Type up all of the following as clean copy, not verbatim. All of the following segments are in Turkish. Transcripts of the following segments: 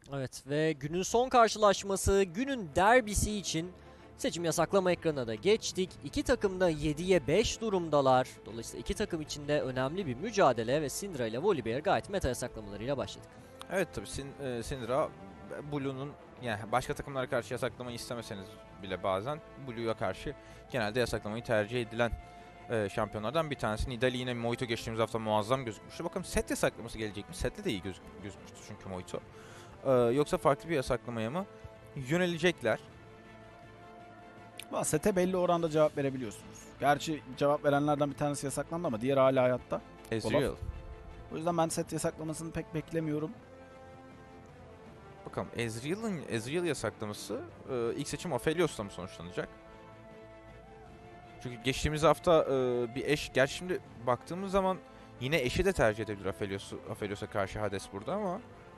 Evet ve günün son karşılaşması, günün derbisi için seçim yasaklama ekranına da geçtik. İki takım da 7'ye 5 durumdalar. Dolayısıyla iki takım için de önemli bir mücadele ve Syndra ile Volibear gayet meta yasaklamalarıyla başladık. Evet tabii Syndra Blue'nun yani başka takımlara karşı yasaklamayı istemeseniz bile bazen Blue'ya karşı genelde yasaklamayı tercih edilen şampiyonlardan bir tanesi. Nidalee yine Moito geçtiğimiz hafta muazzam gözükmüştü. Bakalım set yasaklaması gelecek mi? Sette de iyi gözükmüştü çünkü Moito. Yoksa farklı bir yasaklamaya mı yönelecekler? Sete belli oranda cevap verebiliyorsunuz. Gerçi cevap verenlerden bir tanesi yasaklandı ama diğeri hala hayatta. Ezreal. O yüzden ben set yasaklamasını pek beklemiyorum. Bakalım Ezreal yasaklaması ilk seçim Aphelios'la mı sonuçlanacak? Çünkü geçtiğimiz hafta bir eş, gerçi şimdi baktığımız zaman yine eşi de tercih edebilir Aphelios'a karşı Hades burada ama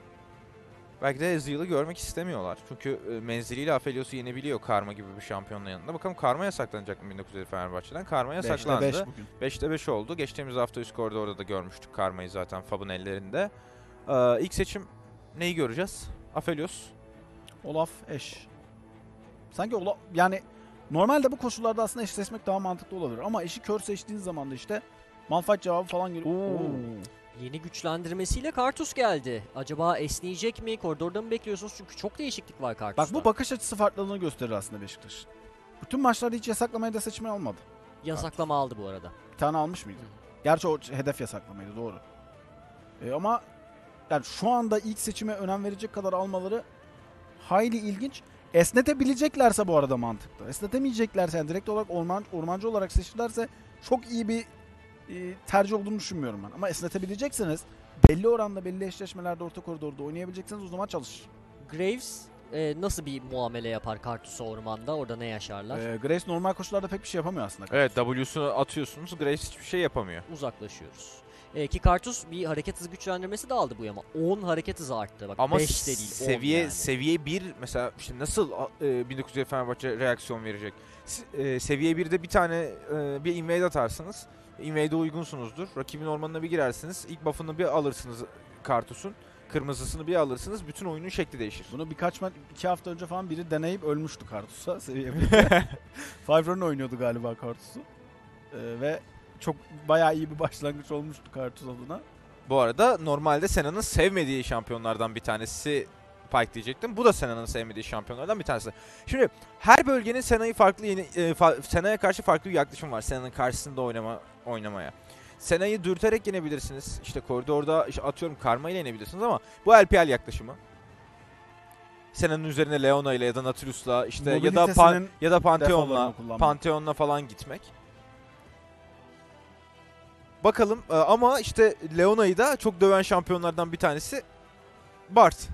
belki de Ezreal'ı görmek istemiyorlar. Çünkü menziliyle Aphelios'u yenebiliyor Karma gibi bir şampiyonla yanında. Bakalım Karma yasaklanacak mı 1907 Fenerbahçe'den? Karma yasaklandı. 5'te 5 bugün. 5'te 5 oldu. Geçtiğimiz hafta üst koridorda da görmüştük Karma'yı zaten Fab'ın ellerinde. İlk seçim neyi göreceğiz? Aphelios. Olaf eş. Sanki Olaf yani normalde bu koşullarda aslında eşleşmek daha mantıklı olabilir ama eşi kör seçtiğiniz zaman da işte Malphite cevabı falan geliyor. Yeni güçlendirmesiyle Karthus geldi. Acaba esneyecek mi? Koridorda mı bekliyorsunuz? Çünkü çok değişiklik var Karthus'ta. Bak bu bakış açısı farklılığını gösterir aslında Beşiktaş'ın. Bütün maçlarda hiç yasaklamaya da seçme olmadı. Yasaklama aldı bu arada. Bir tane almış mıydı? Gerçi o hedef yasaklamaydı, doğru. Ama yani şu anda ilk seçime önem verecek kadar almaları hayli ilginç. Esnetebileceklerse bu arada mantıklı. Esnetemeyeceklerse yani direkt olarak ormancı olarak seçtilerse çok iyi bir tercih olduğunu düşünmüyorum ben. Ama esnetebilecekseniz belli oranda belli eşleşmelerde orta koridorda oynayabilecekseniz o zaman çalışır. Graves nasıl bir muamele yapar Karthus'a ormanda? Orada ne yaşarlar? Grace normal koşullarda pek bir şey yapamıyor aslında. Evet, W'sunu atıyorsunuz. Graves hiçbir şey yapamıyor. Uzaklaşıyoruz. Ki Karthus bir hareket hızı güçlendirmesi de aldı bu yama. 10 hareket hızı arttı. Bak Ama 5 de değil 10 yani. seviye 1 mesela işte nasıl 1907 Fenerbahçe reaksiyon verecek? Seviye 1'de bir tane bir invade atarsınız. Invade'e uygunsunuzdur. Rakibin ormanına bir girersiniz. İlk buff'ını bir alırsınız Karthus'un. Kırmızısını bir alırsınız. Bütün oyunun şekli değişir. Bunu birkaç 2 hafta önce falan biri deneyip ölmüştü Karthus'a seviye 1'de. Five Run oynuyordu galiba Karthus'u. Ve çok bayağı iyi bir başlangıç olmuştu Karthus adına. Bu arada normalde Sena'nın sevmediği şampiyonlardan bir tanesi Pyke diyecektim. Bu da Sena'nın sevmediği şampiyonlardan bir tanesi. Şimdi her bölgenin Sena'ya karşı farklı bir yaklaşım var. Sena'nın karşısında oynamaya. Sena'yı dürterek yenebilirsiniz. İşte koridorda işte atıyorum Karma ile yenebilirsiniz ama bu LPL yaklaşımı. Sena'nın üzerine Leona ile ya da Nautilus'la işte ya da Pantheon'la falan gitmek. Bakalım ama işte Leona'yı da çok döven şampiyonlardan bir tanesi Bart.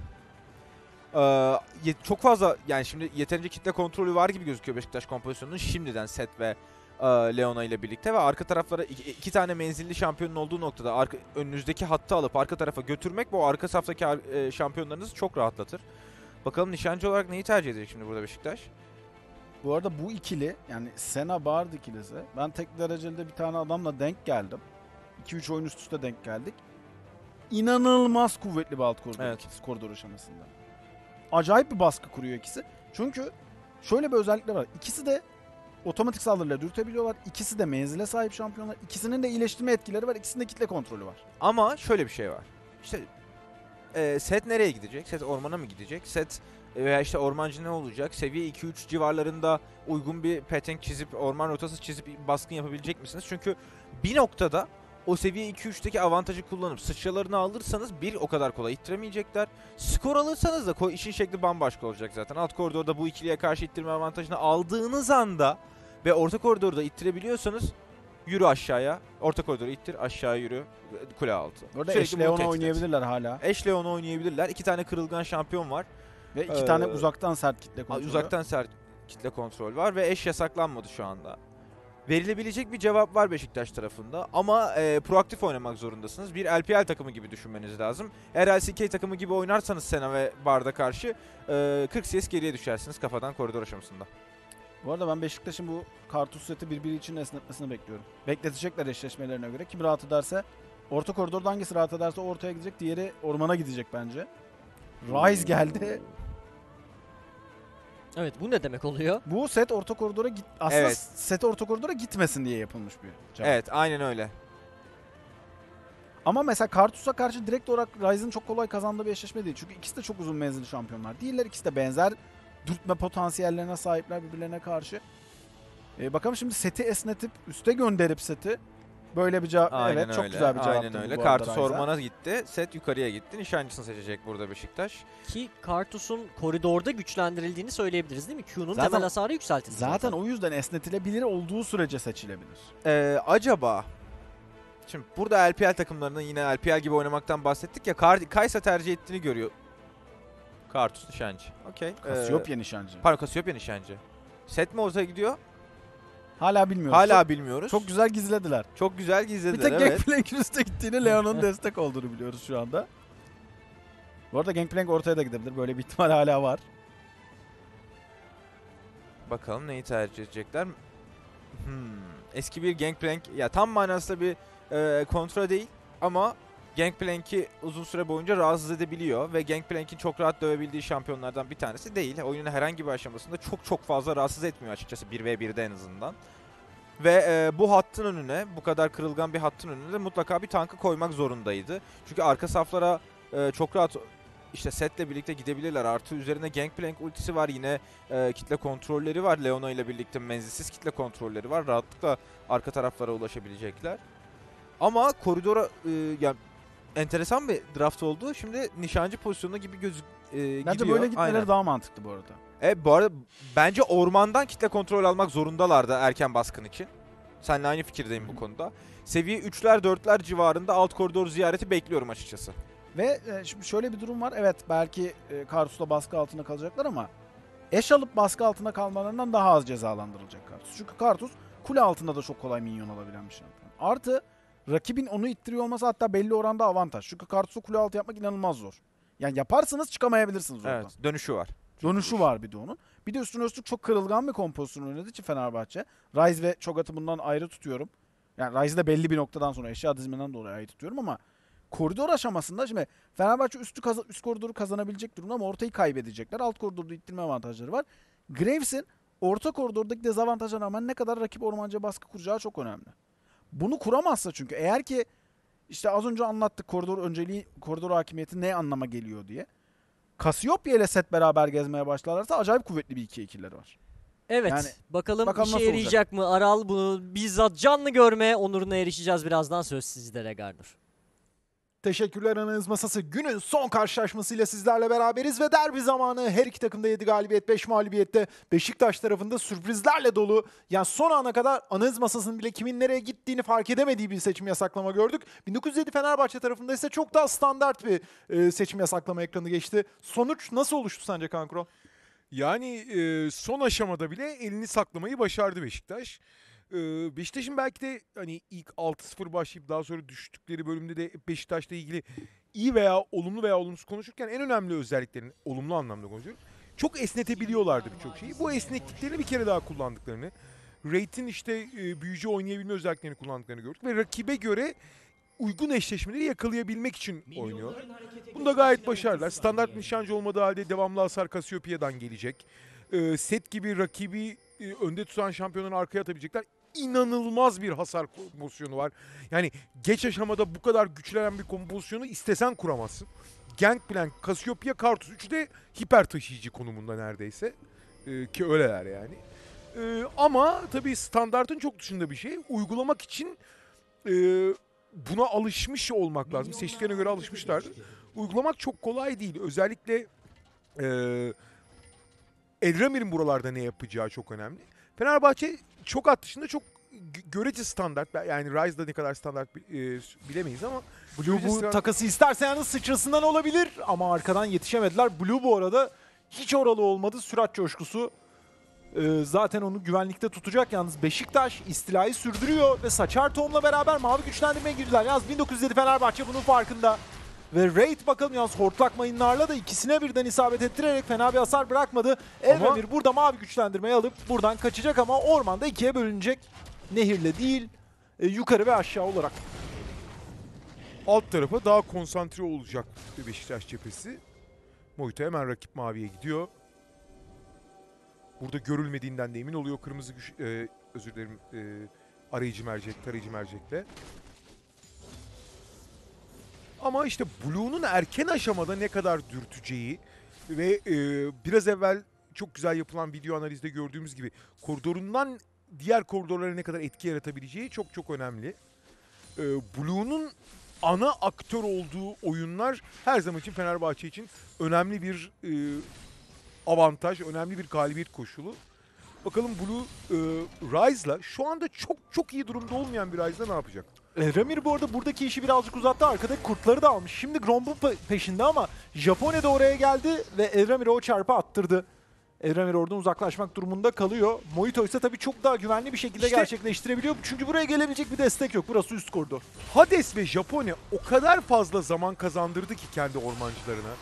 Çok fazla yani şimdi yeterince kitle kontrolü var gibi gözüküyor Beşiktaş kompozisyonunun şimdiden Set ve Leona ile birlikte ve arka taraflara iki tane menzilli şampiyonun olduğu noktada önünüzdeki hattı alıp arka tarafa götürmek bu arka saftaki şampiyonlarınızı çok rahatlatır. Bakalım nişancı olarak neyi tercih edecek şimdi burada Beşiktaş? Bu arada bu ikili yani Sena Bard ikilisi. Ben tek dereceli bir tane adamla denk geldim. 2-3 oyun üst üste denk geldik. İnanılmaz kuvvetli bir alt koridor, evet. Koridor aşamasında. Acayip bir baskı kuruyor ikisi. Çünkü şöyle bir özellikleri var. İkisi de otomatik saldırıyla dürtebiliyorlar. İkisi de menzile sahip şampiyonlar. İkisinin de iyileştirme etkileri var. İkisinde kitle kontrolü var. Ama şöyle bir şey var. İşte Set nereye gidecek? Set ormana mı gidecek? Set veya işte ormancı ne olacak? Seviye 2-3 civarlarında uygun bir pattern çizip, orman rotası çizip baskın yapabilecek misiniz? Çünkü bir noktada o seviye 2-3'teki avantajı kullanıp sıçralarını alırsanız bir o kadar kolay ittiremeyecekler. Skor alırsanız da işin şekli bambaşka olacak zaten. Alt koridorda bu ikiliye karşı ittirme avantajını aldığınız anda ve orta koridorda ittirebiliyorsanız yürü aşağıya. Orta koridoru ittir, aşağı yürü, kule altı. Orada Ashe Leon'u oynayabilirler hala. Ashe Leon'u oynayabilirler. 2 tane kırılgan şampiyon var. Ve 2 tane uzaktan sert kitle kontrolü. Uzaktan sert kitle kontrol var ve Ashe yasaklanmadı şu anda. Verilebilecek bir cevap var Beşiktaş tarafında ama proaktif oynamak zorundasınız. Bir LPL takımı gibi düşünmeniz lazım. Eğer LCK takımı gibi oynarsanız Sena ve Bard'a karşı 40 CS geriye düşersiniz kafadan koridor aşamasında. Bu arada ben Beşiktaş'ın bu Karthus seti birbiri için esnetmesini bekliyorum. Bekletecekler eşleşmelerine göre. Kim rahat ederse, orta koridorda hangisi rahat ederse ortaya gidecek, diğeri ormana gidecek bence. Ryze geldi. Evet, bu ne demek oluyor? Bu set orta koridora aslında Evet. set orta koridora gitmesin diye yapılmış bir cevap. Evet, aynen öyle. Ama mesela Karthus'a karşı direkt olarak Ryze'ın çok kolay kazandığı bir eşleşme değil. Çünkü ikisi de çok uzun menzilli şampiyonlar değiller. İkisi de benzer dürtme potansiyellerine sahipler birbirlerine karşı. Bakalım şimdi seti esnetip üste gönderip seti böyle bir cevap. Aynen Evet, çok öyle. güzel bir cevaptı Aynen öyle. bu arada Kartus Ryze'a. ormana gitti. Set yukarıya gitti. Nişancısını seçecek burada Beşiktaş. Ki Kartus'un koridorda güçlendirildiğini söyleyebiliriz değil mi? Q'nun Zaten- temel hasarı yükseltildi. Zaten o yüzden esnetilebilir olduğu sürece seçilebilir. Acaba şimdi burada LPL takımlarının yine LPL gibi oynamaktan bahsettik ya, Kaysa tercih ettiğini görüyor. Kartus nişancı. Okey. Cassiopeia nişancı. Pardon, Cassiopeia nişancı. Set mi ortaya gidiyor? Hala bilmiyoruz. Hala bilmiyoruz. çok güzel gizlediler. çok güzel Bir gizlediler. tek Evet. Gangplank'in üste gittiğini, Leon'un destek olduğunu biliyoruz şu anda. Bu arada Gangplank ortaya da gidebilir. Böyle bir ihtimal hala var. Bakalım neyi tercih edecekler. Eski bir Gangplank, ya tam manasıyla bir kontra değil ama Gangplank'i uzun süre boyunca rahatsız edebiliyor ve Gangplank'in çok rahat dövebildiği şampiyonlardan bir tanesi değil. Oyunun herhangi bir aşamasında çok fazla rahatsız etmiyor açıkçası 1v1'de en azından. Ve bu hattın önüne, bu kadar kırılgan bir hattın önüne de mutlaka bir tankı koymak zorundaydı. Çünkü arka saflara çok rahat işte setle birlikte gidebilirler. Artı üzerine Gangplank ultisi var, yine kitle kontrolleri var. Leona ile birlikte menzilsiz kitle kontrolleri var. Rahatlıkla arka taraflara ulaşabilecekler. Ama koridora yani enteresan bir draft oldu. Şimdi nişancı pozisyonuna gibi Bence gidiyor. böyle gitmeleri Aynen. daha mantıklı bu arada. Bu arada bence ormandan kitle kontrol almak zorundalardı erken baskın için. Seninle aynı fikirdeyim bu konuda. Seviye 3'ler 4'ler civarında alt koridor ziyareti bekliyorum açıkçası. Ve şimdi şöyle bir durum var. Evet, belki Karthus'la baskı altında kalacaklar ama eş alıp baskı altında kalmalarından daha az cezalandırılacak Karthus. Çünkü Karthus kule altında da çok kolay minyon alabilen bir şampiyon. Artı rakibin onu ittiriyor olması hatta belli oranda avantaj. Çünkü Karthus'u kule altı yapmak inanılmaz zor. Yani yaparsanız çıkamayabilirsiniz oradan. Evet, dönüşü var. Dönüşü var bir de onun. Bir de üstüne üstlük çok kırılgan bir kompozisyon oynadığı için Fenerbahçe. Ryze ve Cho'Gath'ı bundan ayrı tutuyorum. Yani Ryze'ı da belli bir noktadan sonra eşya diziminden dolayı ayrı tutuyorum ama koridor aşamasında şimdi Fenerbahçe üst koridoru kazanabilecek durumda ama ortayı kaybedecekler. Alt koridorda ittirme avantajları var. Graves'in orta koridordaki dezavantaja rağmen ne kadar rakip ormancıya baskı kuracağı çok önemli. Bunu kuramazsa çünkü eğer ki işte az önce anlattık koridor önceliği, koridor hakimiyeti ne anlama geliyor diye. Cassiopeia ile set beraber gezmeye başlarlarsa acayip kuvvetli bir 2-2'leri var. Evet, Yani bakalım bakalım işe nasıl yarayacak mı Aral? Bunu bizzat canlı görme onuruna erişeceğiz birazdan. Söz sizde Regardur. Teşekkürler Analiz Masası. Günün son karşılaşmasıyla sizlerle beraberiz ve derbi zamanı. Her iki takımda 7 galibiyet, 5 mağlubiyette. Beşiktaş tarafında sürprizlerle dolu. Yani son ana kadar Analiz Masası'nın bile kimin nereye gittiğini fark edemediği bir seçim yasaklama gördük. 1907 Fenerbahçe tarafında ise çok daha standart bir seçim yasaklama ekranı geçti. Sonuç nasıl oluştu sence Kankro? Yani son aşamada bile elini saklamayı başardı Beşiktaş. Beşiktaş'ın belki de hani ilk 6-0 başlayıp daha sonra düştükleri bölümde de Beşiktaş'la ilgili iyi veya olumlu veya olumsuz konuşurken en önemli özelliklerini, olumlu anlamda konuşuyorum, çok esnetebiliyorlardı birçok şeyi. Bu esnekliklerini bir kere daha kullandıklarını, Raid'in işte büyücü oynayabilme özelliklerini kullandıklarını gördük ve rakibe göre uygun eşleşmeleri yakalayabilmek için oynuyorlar. Bunda gayet başarılılar. Standart nişancı olmadığı halde devamlı hasar Cassiopeia'dan gelecek. Set gibi rakibi önde tutan şampiyonları arkaya atabilecekler. İnanılmaz bir hasar kompozisyonu var. Yani geç aşamada bu kadar güçlenen bir kompozisyonu istesen kuramazsın. Gangplank, Cassiopeia, Karthus. Üçü de hiper taşıyıcı konumunda neredeyse. Ki öyleler yani. Ama tabii standartın çok dışında bir şey. Uygulamak için buna alışmış olmak lazım. Seçtiklerine göre alışmışlardır. Uygulamak çok kolay değil. Özellikle Elramir'in buralarda ne yapacağı çok önemli. Fenerbahçe çok at dışında çok görece standart. Yani Ryze'da ne kadar standart bilemeyiz ama Blue bu takası isterse yalnız sıçrasından olabilir ama arkadan yetişemediler. Blue bu arada hiç oralı olmadı. Sürat coşkusu zaten onu güvenlikte tutacak. Yalnız Beşiktaş istilayı sürdürüyor ve Saçar Tom'la beraber mavi güçlendirmeye girdiler. Yalnız 1907 Fenerbahçe bunun farkında. Ve Raid bakalım yalnız hortlak mayınlarla da ikisine birden isabet ettirerek fena bir hasar bırakmadı. Elremir burada mavi güçlendirmeyi alıp buradan kaçacak ama ormanda ikiye bölünecek. Nehirle değil, yukarı ve aşağı olarak. alt tarafa daha konsantre olacak Beşiktaş cephesi. Mojito hemen rakip maviye gidiyor. Burada görülmediğinden de emin oluyor kırmızı özür dilerim tarayıcı mercekle. Ama işte Blue'nun erken aşamada ne kadar dürteceği ve biraz evvel çok güzel yapılan video analizde gördüğümüz gibi koridorundan diğer koridorlara ne kadar etki yaratabileceği çok çok önemli. Blue'nun ana aktör olduğu oyunlar her zaman için Fenerbahçe için önemli bir avantaj, önemli bir galibiyet koşulu. Bakalım Blue Ryze'la şu anda çok çok iyi durumda olmayan bir Ryze'la ne yapacak? Ramir bu arada buradaki işi birazcık uzattı. Arkadaki kurtları da almış. Şimdi Gromb'un peşinde ama Japone de oraya geldi ve Elramir'e o çarpı attırdı. Elramir oradan uzaklaşmak durumunda kalıyor. Mojito ise tabii çok daha güvenli bir şekilde İşte gerçekleştirebiliyor. Çünkü buraya gelebilecek bir destek yok. Burası üst koridor. Hades ve Japone o kadar fazla zaman kazandırdı ki kendi ormancılarına.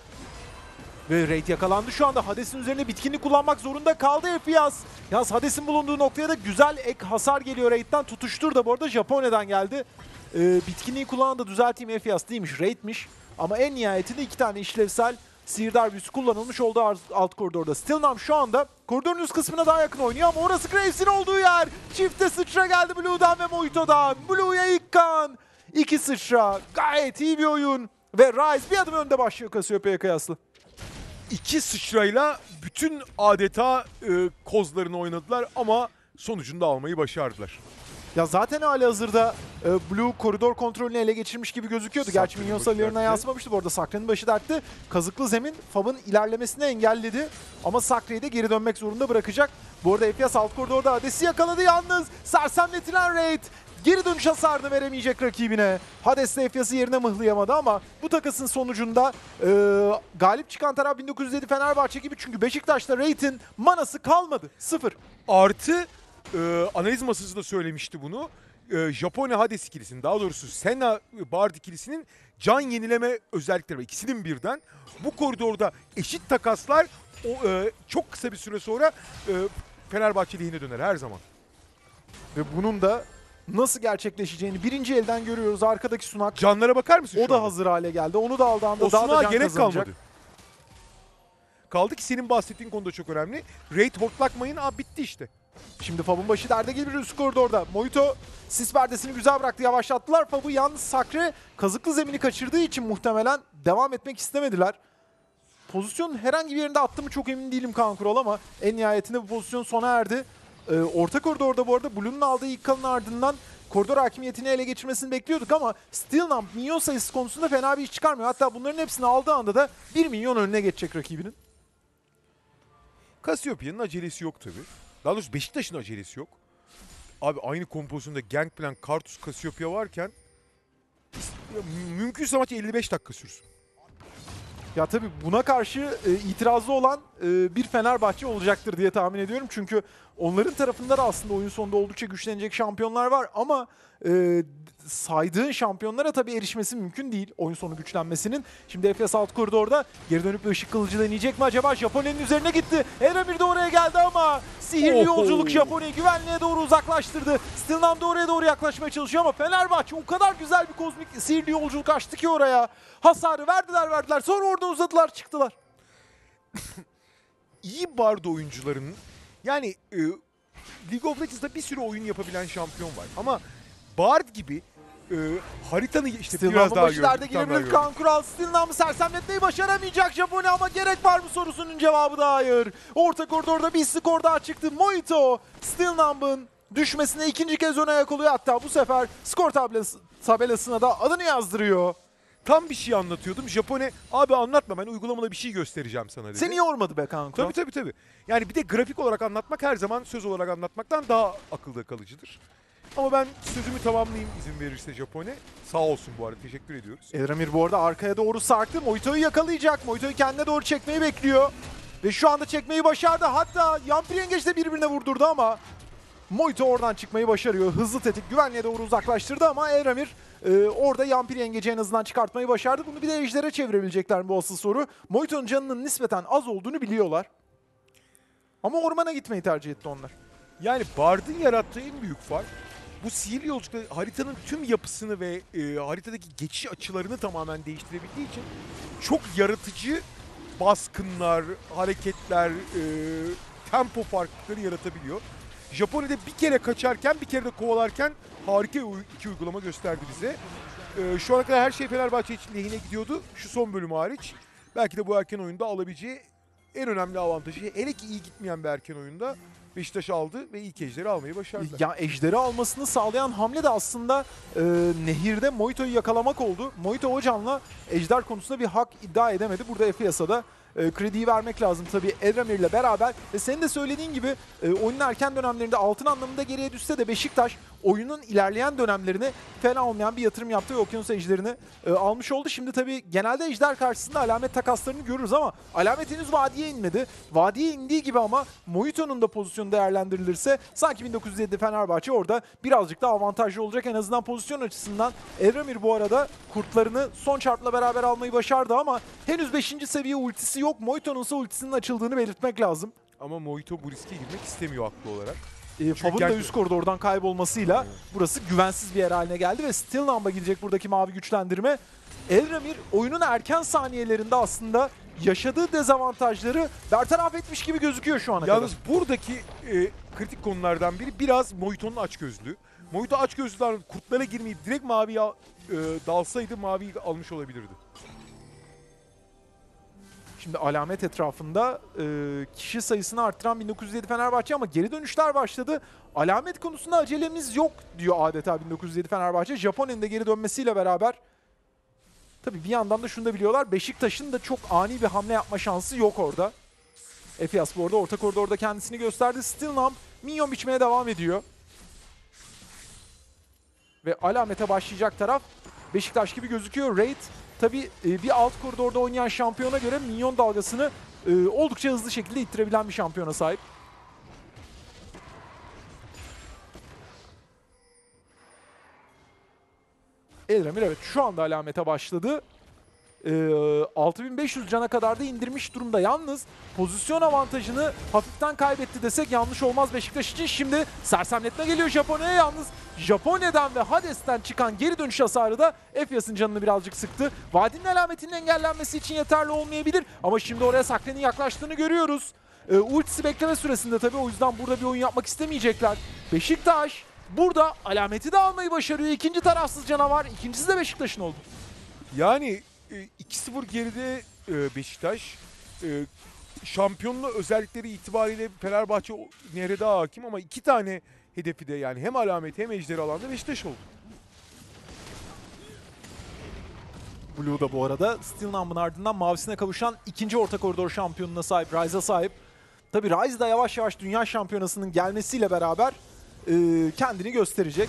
Ve Raid yakalandı şu anda. Hades'in üzerine bitkinlik kullanmak zorunda kaldı Efias. Yalnız Hades'in bulunduğu noktaya da güzel ek hasar geliyor Raid'den. Tutuştur da bu arada Japone'den geldi. Bitkinliği kullanan da düzelteyim Efias değilmiş, Raid'miş. Ama en nihayetinde 2 tane işlevsel sihirdar büyüsü kullanılmış oldu alt koridorda. Stillnam şu anda koridorun üst kısmına daha yakın oynuyor ama orası Graves'in olduğu yer. Çifte sıçra geldi Blue'dan ve Mojito'dan. Blue'ya ilk kan. 2 sıçra. Gayet iyi bir oyun. Ve Ryze bir adım önde başlıyor Cassiopeia'ya kıyaslı. 2 sıçrayla bütün adeta kozlarını oynadılar ama sonucunda almayı başardılar. Ya zaten halihazırda Blue koridor kontrolünü ele geçirmiş gibi gözüküyordu. Gerçi Sakra'nın minyon başı sayılarına dertte. yansımamıştı bu arada. Sakra'nın başı dertte. Kazıklı zemin Fab'ın ilerlemesini engelledi. Ama Sakra'yı da geri dönmek zorunda bırakacak. Bu arada Efias alt koridorda Hades'i yakaladı yalnız. Sersemletilen Raid. Geri dönüş hasarını veremeyecek rakibine. Hades de Efias'ı yerine mıhlayamadı ama bu takasın sonucunda galip çıkan taraf 1907 Fenerbahçe gibi. Çünkü Beşiktaş'ta Raid'in manası kalmadı. 0. Artı analiz masası da söylemişti bunu. Japone Hades ikilisinin, daha doğrusu Senna Bard ikilisinin can yenileme özellikleri var. İkisinin birden. Bu koridorda eşit takaslar çok kısa bir süre sonra Fenerbahçe lehine döner her zaman. Ve bunun da nasıl gerçekleşeceğini birinci elden görüyoruz. Arkadaki Sunak. Canlara bakar mısın O şu da anda? hazır hale geldi. Onu da aldığı anda O daha da sunağa can gerek kazanacak. kalmadı. Kaldı ki senin bahsettiğin konuda çok önemli. Raid hortlakmayın, bitti işte. Şimdi Fab'ın başı derde gelir üst koridorda. Mojito sis perdesini güzel bıraktı, yavaşlattılar. Fab'ı yalnız Sakre kazıklı zemini kaçırdığı için muhtemelen devam etmek istemediler. Pozisyonun herhangi bir yerinde attı mı çok emin değilim Kaan Kural ama en nihayetinde bu pozisyon sona erdi. Orta koridorda bu arada Blue'nun aldığı ilk kanın ardından koridor hakimiyetini ele geçirmesini bekliyorduk ama Stillnam minyon sayısı konusunda fena bir iş çıkarmıyor. Hatta bunların hepsini aldığı anda da 1 milyon önüne geçecek rakibinin. Cassiopeia'nın acelesi yok tabii. Daha doğrusu Beşiktaş'ın acelesi yok. Abi aynı kompozisyonda Gangplank, Karthus, Cassiopeia varken mümkünse maç 55 dakika sürsün. Ya tabii buna karşı itirazlı olan bir Fenerbahçe olacaktır diye tahmin ediyorum. Çünkü onların tarafında da aslında oyun sonunda oldukça güçlenecek şampiyonlar var ama saydığın şampiyonlara tabii erişmesi mümkün değil oyun sonu güçlenmesinin. Şimdi Efes alt koridorda geri dönüp bir ışık kılıcı deneyecek mi acaba? Japone'nin üzerine gitti. Elramir de oraya geldi ama sihirli yolculuk Japone'yi güvenliğe doğru uzaklaştırdı. Stillnam da oraya doğru yaklaşmaya çalışıyor ama Fenerbahçe o kadar güzel bir kozmik sihirli yolculuk açtı ki oraya. Hasarı verdiler sonra oradan uzadılar çıktılar. İyi Bard oyuncularının yani League of Legends'da bir sürü oyun yapabilen şampiyon var. Ama Bard gibi haritanı işte biraz Stillnam'ın daha başı derde gördük. bir tane daha gelebilir. gördük. Kaan Kural Stillnam'ı sersemletmeyi başaramayacak Japone ama gerek var mı sorusunun cevabı da hayır. Orta koridorda bir skor daha çıktı. Mojito Stillnam'ın düşmesine ikinci kez ön ayak oluyor. Hatta bu sefer skor tabelasına da adını yazdırıyor. Tam bir şey anlatıyordum. Japone abi anlatma, ben uygulamada bir şey göstereceğim sana dedi. Seni yormadı be Kaan Kural. Tabii. Yani bir de grafik olarak anlatmak her zaman söz olarak anlatmaktan daha akılda kalıcıdır. Ama ben sözümü tamamlayayım izin verirse Japone. Sağ olsun bu arada, teşekkür ediyoruz. Elramir bu arada arkaya doğru sarktı. Mojito'yu yakalayacak. Mojito'yu kendine doğru çekmeyi bekliyor. Ve şu anda çekmeyi başardı. Hatta Yampir Yengeç de birbirine vurdurdu ama Mojito oradan çıkmayı başarıyor. Hızlı tetik güvenliğe doğru uzaklaştırdı ama Elramir orada Yampir Yengeci en azından çıkartmayı başardı. Bunu bir de ejdere çevirebilecekler mi bu asıl soru. Mojito'nun canının nispeten az olduğunu biliyorlar. Ama ormana gitmeyi tercih etti onlar. Yani Bard'ın yarattığı en büyük fark bu sihirli yolculukta haritanın tüm yapısını ve haritadaki geçiş açılarını tamamen değiştirebildiği için çok yaratıcı baskınlar, hareketler, tempo farklılıkları yaratabiliyor. Japonya'da bir kere kaçarken bir kere de kovalarken harika iki uygulama gösterdi bize. Şu ana kadar her şey Fenerbahçe için lehine gidiyordu. Şu son bölümü hariç. Belki de bu erken oyunda alabileceği en önemli avantajı. Hele ki iyi gitmeyen bir erken oyunda Beşiktaş aldı ve ilk ejderi almayı başardı. Ya ejderi almasını sağlayan hamle de aslında Nehir'de Moito'yu yakalamak oldu. Moito Hocan'la ejder konusunda bir hak iddia edemedi. Burada Efes'a da krediyi vermek lazım tabii Edremir ile beraber. Ve senin de söylediğin gibi oyunun erken dönemlerinde altın anlamında geriye düşse de Beşiktaş oyunun ilerleyen dönemlerine fena olmayan bir yatırım yaptı ve Okyanus ejderini almış oldu. Şimdi tabii genelde ejder karşısında alamet takaslarını görürüz ama alamet henüz vadiye inmedi. Vadiye indiği gibi ama Moito'nun da pozisyonu değerlendirilirse sanki 1907 Fenerbahçe orada birazcık daha avantajlı olacak en azından pozisyon açısından. Edremir bu arada kurtlarını son çarpla beraber almayı başardı ama henüz 5. seviye ultisi yok. Moito'nun ise ultisinin açıldığını belirtmek lazım. Ama Moito bu riske girmek istemiyor haklı olarak. Fab'ın da üst koridordan kaybolmasıyla burası güvensiz bir yer haline geldi ve Steel Numb'a gidecek buradaki mavi güçlendirme. Edremir oyunun erken saniyelerinde aslında yaşadığı dezavantajları bertaraf etmiş gibi gözüküyor şu ana Yalnız kadar. buradaki kritik konulardan biri biraz Moito'nun açgözlüğü. Moito açgözlüler kurtlara girmeyip direkt maviye dalsaydı maviyi almış olabilirdi. Şimdi alamet etrafında kişi sayısını arttıran 1907 Fenerbahçe ama geri dönüşler başladı. Alamet konusunda acelemiz yok diyor adeta 1907 Fenerbahçe. Japonya'nın da geri dönmesiyle beraber tabii bir yandan da şunu da biliyorlar. Beşiktaş'ın da çok ani bir hamle yapma şansı yok orada. Efes bu arada orta koridorda kendisini gösterdi. Stillnam minyon biçmeye devam ediyor. Ve alamete başlayacak taraf Beşiktaş gibi gözüküyor. Raid tabii bir alt koridorda oynayan şampiyona göre minyon dalgasını oldukça hızlı şekilde ittirebilen bir şampiyona sahip. Edremir evet şu anda alamete başladı. 6500 cana kadar da indirmiş durumda. Yalnız pozisyon avantajını hafiften kaybetti desek yanlış olmaz Beşiktaş için. Şimdi sersemletme geliyor Japonya'ya. Yalnız Japonya'dan ve Hades'ten çıkan geri dönüş hasarı da Efes'in canını birazcık sıktı. Vadinin alametinin engellenmesi için yeterli olmayabilir. Ama şimdi oraya Sakre'nin yaklaştığını görüyoruz. Ultisi bekleme süresinde tabii, o yüzden burada bir oyun yapmak istemeyecekler. Beşiktaş burada alameti de almayı başarıyor. İkinci tarafsız canavar. İkincisi de Beşiktaş'ın oldu. Yani 2-0 geride Beşiktaş. Şampiyonluğu özellikleri itibariyle Fenerbahçe Nehre daha hakim ama iki tane hedefi de yani hem alamet hem ejderi alanda Beşiktaş oldu. Blue da bu arada Steel Numb'ın ardından mavisine kavuşan ikinci orta koridor şampiyonuna sahip, Ryze'a sahip. Tabii Ryze da yavaş yavaş dünya şampiyonasının gelmesiyle beraber kendini gösterecek.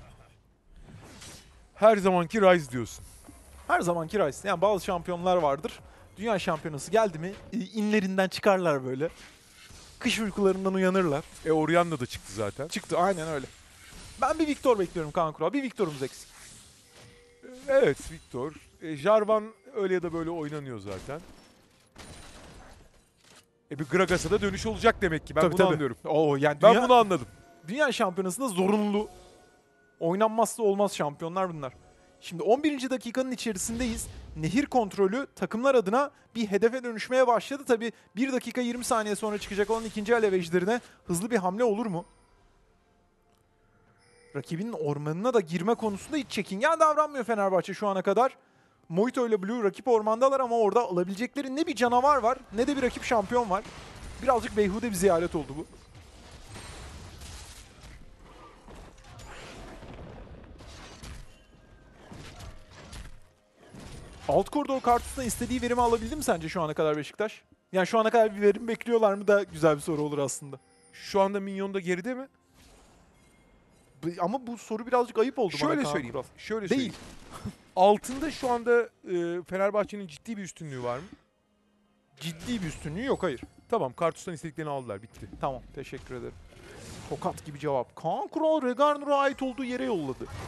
Her zamanki Rise diyorsun. Her zamanki Ryze. Yani bazı şampiyonlar vardır. Dünya şampiyonası geldi mi inlerinden çıkarlar böyle. Kış uykularından uyanırlar. Orianna da çıktı zaten. Çıktı aynen öyle. Ben bir Victor bekliyorum Kaan Kural. Bir Victor'umuz eksik. Evet Victor. Jarvan öyle ya da böyle oynanıyor zaten. Bir Gragas'a da dönüş olacak demek ki. Ben bunu anlıyorum. Oo, yani Ben bunu anladım. Dünya şampiyonasında zorunlu, oynanmazsa olmaz şampiyonlar bunlar. Şimdi 11. dakikanın içerisindeyiz. Nehir kontrolü takımlar adına bir hedefe dönüşmeye başladı. Tabii 1 dakika 20 saniye sonra çıkacak olan ikinci alev ejderine hızlı bir hamle olur mu? Rakibinin ormanına da girme konusunda hiç çekingen davranmıyor Fenerbahçe şu ana kadar. Moito ile Blue rakip ormandalar ama orada alabilecekleri ne bir canavar var ne de bir rakip şampiyon var. Birazcık beyhude bir ziyaret oldu bu. Alt koridor kartusuna istediği verimi alabildi mi sence şu ana kadar Beşiktaş? Yani şu ana kadar bir verim bekliyorlar mı da güzel bir soru olur aslında. Şu anda Minyon da geride mi? Ama bu soru birazcık ayıp oldu bana. Şöyle Kaan söyleyeyim. Kural. Şöyle Değil. söyleyeyim. Altında şu anda Fenerbahçe'nin ciddi bir üstünlüğü var mı? Ciddi bir üstünlüğü yok, hayır. Tamam, Kartus'tan istediklerini aldılar, bitti. Tamam, teşekkür ederim. Tokat gibi cevap. Kaan Kural Regarnur'a ait olduğu yere yolladı.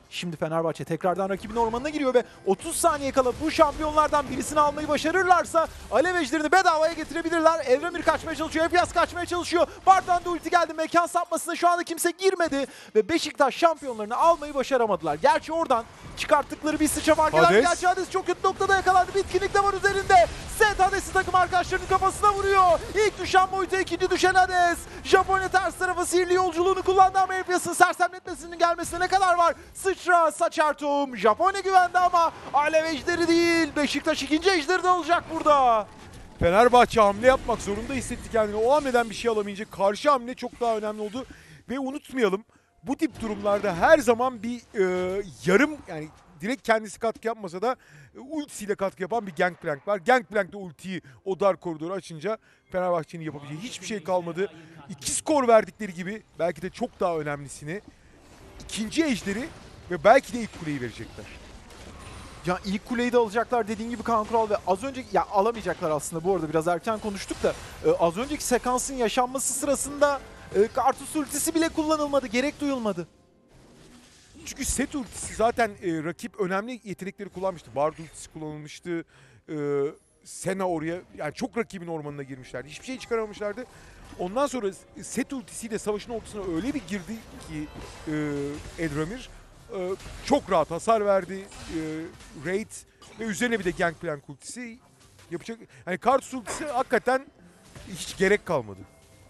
Şimdi Fenerbahçe tekrardan rakibin ormanına giriyor ve 30 saniye kala bu şampiyonlardan birisini almayı başarırlarsa alev ejderini bedavaya getirebilirler. Eldramir kaçmaya çalışıyor, Efyas kaçmaya çalışıyor. Bardan da ulti geldi, mekan sapmasına şu anda kimse girmedi ve Beşiktaş şampiyonlarını almayı başaramadılar. Gerçi oradan çıkarttıkları bir sıçra fark eder. Hades. Gerçi Hades çok kötü noktada yakalandı. Bitkinlik de var üzerinde. Set Hades'i takım arkadaşlarının kafasına vuruyor. İlk düşen Moito, ikinci düşen Hades. Japonya ters tarafa sihirli yolculuğunu kullandı ama Efyas'ın sersemletmesinin gelmesine ne kadar var? Sıçra, saçar tohum. Japonya güvendi ama alev ejderi değil. Beşiktaş ikinci ejderi de olacak burada. Fenerbahçe hamle yapmak zorunda hissetti kendini. O hamleden bir şey alamayınca karşı hamle çok daha önemli oldu. Ve unutmayalım, bu tip durumlarda her zaman bir yarım, yani direkt kendisi katkı yapmasa da ultisiyle katkı yapan bir Gangplank var. Gangplank de ultiyi o dar koridoru açınca Fenerbahçe'nin yapabileceği hiçbir şey kalmadı. 2 skor verdikleri gibi belki de çok daha önemlisini, ikinci ejderi ve belki de ilk kuleyi verecekler. Ya ilk kuleyi de alacaklar dediğin gibi Kaan Kural ve az önceki, ya alamayacaklar aslında bu arada biraz erken konuştuk da az önceki sekansın yaşanması sırasında Kartus ultisi bile kullanılmadı, gerek duyulmadı. Çünkü set ultisi zaten rakip önemli yetenekleri kullanmıştı. Bard ultisi kullanılmıştı. Senna oraya, yani çok rakibin ormanına girmişlerdi. Hiçbir şey çıkaramamışlardı. Ondan sonra set ultisiyle savaşın ortasına öyle bir girdi ki Eldramir çok rahat hasar verdi. Raid ve üzerine bir de Gangplank ultisi yapacak. Yani Kartus ultisi hakikaten hiç gerek kalmadı.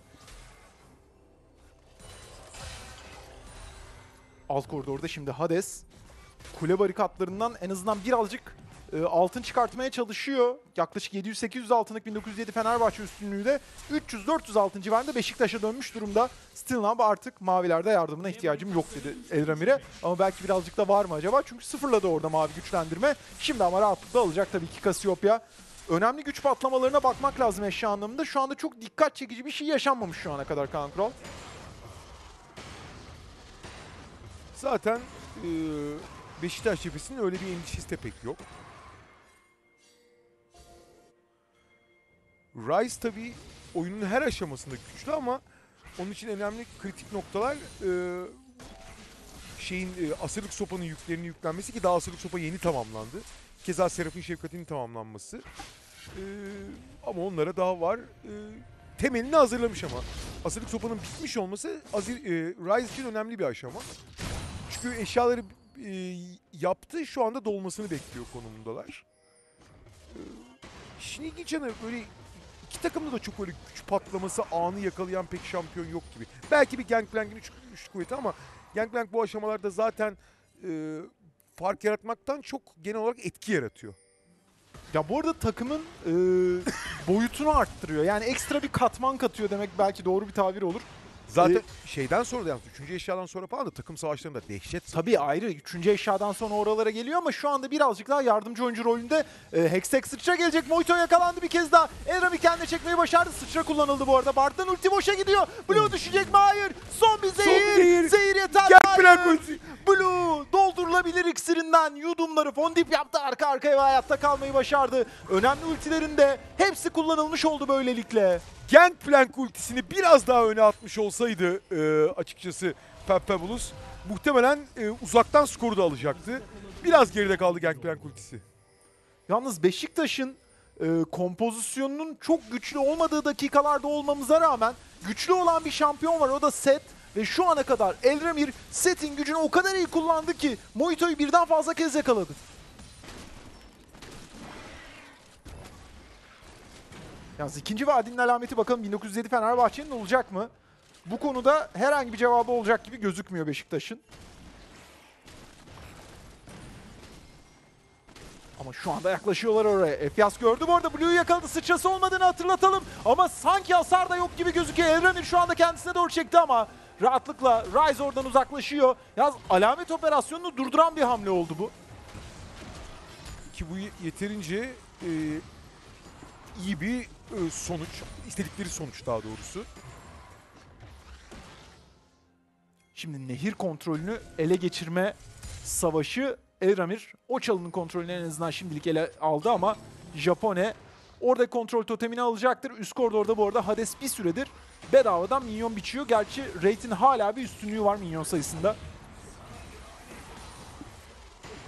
Alt koridorda şimdi Hades kule barikatlarından en azından birazcık altın çıkartmaya çalışıyor. Yaklaşık 700-800 altınlık 1907 Fenerbahçe üstünlüğü de 300-400 altın civarında Beşiktaş'a dönmüş durumda. Stilnab artık mavilerde yardımına ihtiyacım yok dedi Eldramir'e. Ama belki birazcık da var mı acaba? Çünkü sıfırladı orada mavi güçlendirme. Şimdi ama rahatlıkla alacak tabii ki Cassiopeia. Önemli güç patlamalarına bakmak lazım eşya anlamında. Şu anda çok dikkat çekici bir şey yaşanmamış şu ana kadar Kaan Kural. Zaten Beşiktaş cephesinin öyle bir endişesi de pek yok. Ryze tabii oyunun her aşamasında güçlü ama onun için önemli kritik noktalar asırlık sopanın yüklerinin yüklenmesi, ki daha asırlık sopa yeni tamamlandı. Keza Seraf'in şefkatinin tamamlanması. Ama onlara daha var. Temelini hazırlamış ama. Asırlık sopanın bitmiş olması Ryze için önemli bir aşama. Çünkü eşyaları yaptı, şu anda dolmasını bekliyor konumundalar. Şimdi ilginç yanı, böyle iki takımda da çok öyle güç patlaması anı yakalayan pek şampiyon yok gibi. Belki bir Gangplank'in üç kuvveti ama Gangplank bu aşamalarda zaten fark yaratmaktan çok genel olarak etki yaratıyor. Ya bu arada takımın boyutunu arttırıyor. Yani ekstra bir katman katıyor demek belki doğru bir tabir olur. Zaten şeyden sonra da, yani 3. eşyadan sonra falan da takım savaşlarında dehşet. Tabii ayrı. 3. eşyadan sonra oralara geliyor ama şu anda birazcık daha yardımcı oyuncu rolünde. Hextech sıçra gelecek. Moito yakalandı bir kez daha. Elrami kendine çekmeyi başardı. Sıçra kullanıldı bu arada. Bart'tan ulti boşa gidiyor. Blue düşecek mi? Hayır. Son bir zehir. Zehir yeter. Hayır. Blue doldurulabilir iksirinden yudumları fondip yaptı. Arka arkaya ve hayatta kalmayı başardı. Önemli ultilerinde hepsi kullanılmış oldu böylelikle. Gangplank ultisini biraz daha öne atmış olsaydı açıkçası Pepebulus muhtemelen uzaktan skoru da alacaktı. Biraz geride kaldı Gangplank ultisi. Yalnız Beşiktaş'ın kompozisyonunun çok güçlü olmadığı dakikalarda olmamıza rağmen güçlü olan bir şampiyon var, o da Set. Ve şu ana kadar Eldramir Set'in gücünü o kadar iyi kullandı ki Moito'yu birden fazla kez yakaladı. Yalnız ikinci vadinin alameti bakalım 1907 Fenerbahçe'nin olacak mı? Bu konuda herhangi bir cevabı olacak gibi gözükmüyor Beşiktaş'ın. Ama şu anda yaklaşıyorlar oraya. Efyas gördü bu arada. Blue'yu yakaladı. Sıçrası olmadığını hatırlatalım. Ama sanki hasar da yok gibi gözüküyor. Eldramir şu anda kendisine doğru çekti ama rahatlıkla Ryze oradan uzaklaşıyor. Yalnız alamet operasyonunu durduran bir hamle oldu bu. Ki bu yeterince iyi bir sonuç. İstedikleri sonuç daha doğrusu. Şimdi nehir kontrolünü ele geçirme savaşı. Eldramir o çalının kontrolünü en azından şimdilik ele aldı ama Japone orada kontrol totemini alacaktır. Üst koridorda bu arada Hades bir süredir bedavadan minyon biçiyor. Gerçi Raid'in hala bir üstünlüğü var minyon sayısında.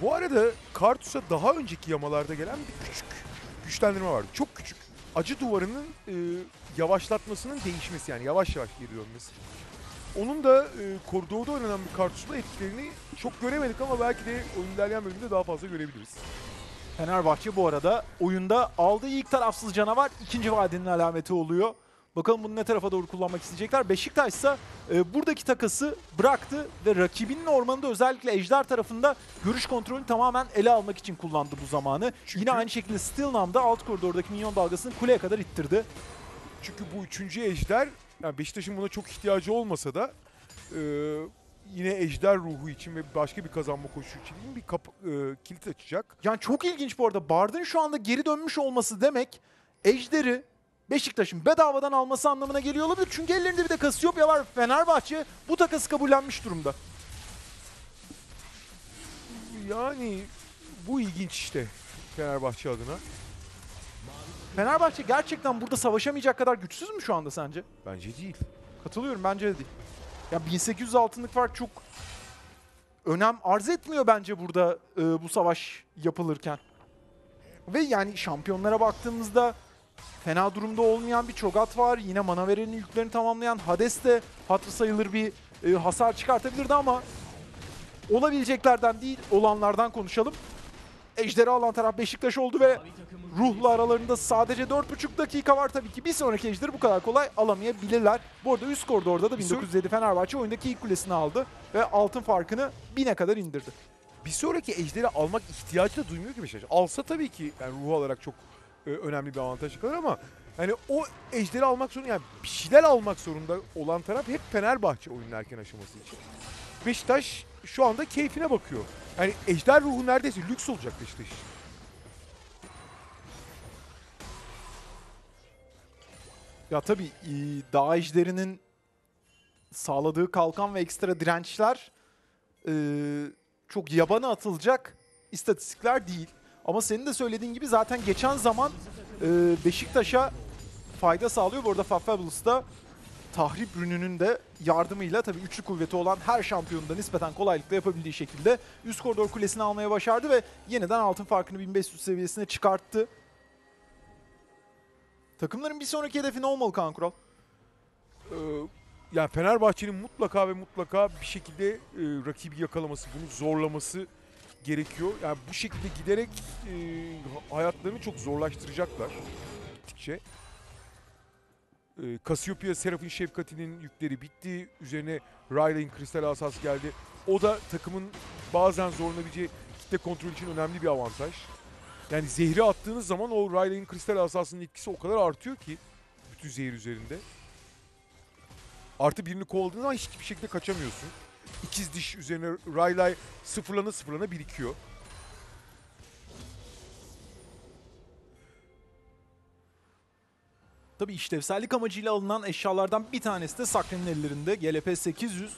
Bu arada Karthus'a daha önceki yamalarda gelen bir küçük güçlendirme vardı. Çok küçük. Acı duvarının yavaşlatmasının değişmesi, yani yavaş yavaş geri dönmesi. Onun da koridorda oynanan bir Karthus'la etkilerini çok göremedik ama belki de oyunun ilerleyen bölümünde daha fazla görebiliriz. Fenerbahçe bu arada oyunda aldığı ilk tarafsız canavar ikinci vadinin alameti oluyor. Bakalım bunu ne tarafa doğru kullanmak isteyecekler. Beşiktaş ise buradaki takası bıraktı ve rakibinin ormanında özellikle Ejder tarafında görüş kontrolünü tamamen ele almak için kullandı bu zamanı. Yine aynı şekilde Stilnam da alt koridordaki minyon dalgasını kuleye kadar ittirdi. Çünkü bu üçüncü ejder, yani Beşiktaş'ın buna çok ihtiyacı olmasa da yine ejder ruhu için ve başka bir kazanma koşusu için bir kilit açacak. Yani çok ilginç bu arada. Bard'ın şu anda geri dönmüş olması demek Ejder'i Beşiktaş'ın bedavadan alması anlamına geliyor olabilir. Çünkü ellerinde bir de Cassiopeia var. Fenerbahçe bu takası kabullenmiş durumda. Yani bu ilginç işte Fenerbahçe adına. Fenerbahçe gerçekten burada savaşamayacak kadar güçsüz mü şu anda sence? Bence değil. Katılıyorum, bence de değil. Ya 1800 altınlık fark çok önem arz etmiyor bence burada bu savaş yapılırken. Ve yani şampiyonlara baktığımızda fena durumda olmayan bir Cho'Gath var. Yine Manavere'nin yüklerini tamamlayan Hades de hatırı sayılır bir hasar çıkartabilirdi ama olabileceklerden değil, olanlardan konuşalım. Ejder'i alan taraf Beşiktaş oldu ve Ruh'la aralarında sadece 4,5 dakika var. Tabii ki bir sonraki Ejder'i bu kadar kolay alamayabilirler. Bu arada üst koridorda da 1907 Fenerbahçe oyundaki ilk kulesini aldı ve altın farkını 1000'e kadar indirdi. Bir sonraki ejderi almak ihtiyacı da duymuyor ki Beşiktaş. Alsa tabii ki yani ruh olarak çok önemli bir avantaj kalır ama yani o ejderi almak zorunda, yani bir şeyler almak zorunda olan taraf hep Fenerbahçe oyunun erken aşaması için. Beşiktaş şu anda keyfine bakıyor. Yani ejder ruhu neredeyse lüks olacak Beşiktaş için. Ya tabii Dağ Ejderi'nin sağladığı kalkan ve ekstra dirençler çok yabana atılacak istatistikler değil. Ama senin de söylediğin gibi zaten geçen zaman Beşiktaş'a fayda sağlıyor. Bu arada Fabulous da tahrip rününün de yardımıyla tabii üçlü kuvveti olan her şampiyonun da nispeten kolaylıkla yapabildiği şekilde üst koridor kulesini almaya başardı ve yeniden altın farkını 1500 seviyesine çıkarttı. Takımların bir sonraki hedefi ne olmalı Kaan Kural? Yani Fenerbahçe'nin mutlaka ve mutlaka bir şekilde rakibi yakalaması, bunu zorlaması gerekiyor. Yani bu şekilde giderek hayatlarını çok zorlaştıracaklar gittikçe. Cassiopeia, Seraph'in şefkatinin yükleri bitti. Üzerine Rylai'nin kristal asası geldi. O da takımın bazen zorlanabileceği kitle kontrol için önemli bir avantaj. Yani zehri attığınız zaman o Rylai'nin kristal asasının etkisi o kadar artıyor ki bütün zehir üzerinde. Artı birini kovaladığın zaman hiçbir şekilde kaçamıyorsun. İkiz diş üzerine Rylai sıfırlana birikiyor. Tabii işlevsellik amacıyla alınan eşyalardan bir tanesi de Sakre'nin ellerinde. GLP 800.